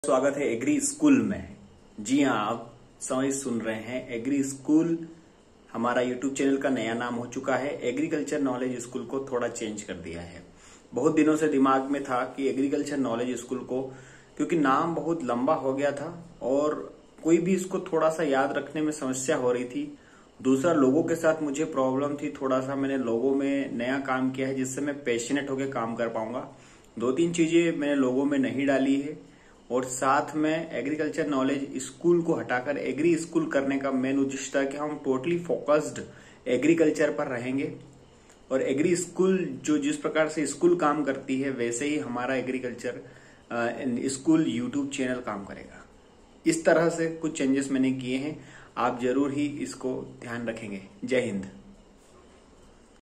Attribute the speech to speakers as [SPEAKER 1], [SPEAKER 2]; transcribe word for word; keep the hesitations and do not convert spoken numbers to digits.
[SPEAKER 1] स्वागत है agree school में। जी हाँ, आप समझ सुन रहे हैं एग्री स्कूल। हमारा यूट्यूब चैनल का नया नाम हो चुका है। एग्रीकल्चर नॉलेज स्कूल को थोड़ा चेंज कर दिया है। बहुत दिनों से दिमाग में था कि एग्रीकल्चर नॉलेज स्कूल को, क्योंकि नाम बहुत लंबा हो गया था और कोई भी इसको थोड़ा सा याद रखने में समस्या हो रही थी। दूसरा, लोगों के साथ मुझे प्रॉब्लम थी। थोड़ा सा मैंने लोगों में नया काम किया है जिससे मैं पैशनेट होकर काम कर पाऊंगा। दो तीन चीजें मैंने लोगों में नहीं डाली है और साथ में एग्रीकल्चर नॉलेज स्कूल को हटाकर एग्री स्कूल करने का मेन उद्देश्य था कि हम टोटली फोकस्ड एग्रीकल्चर पर रहेंगे और एग्री स्कूल जो जिस प्रकार से स्कूल काम करती है वैसे ही हमारा एग्रीकल्चर स्कूल यूट्यूब चैनल काम करेगा। इस तरह से कुछ चेंजेस मैंने किए हैं, आप जरूर ही इसको ध्यान रखेंगे। जय हिंद।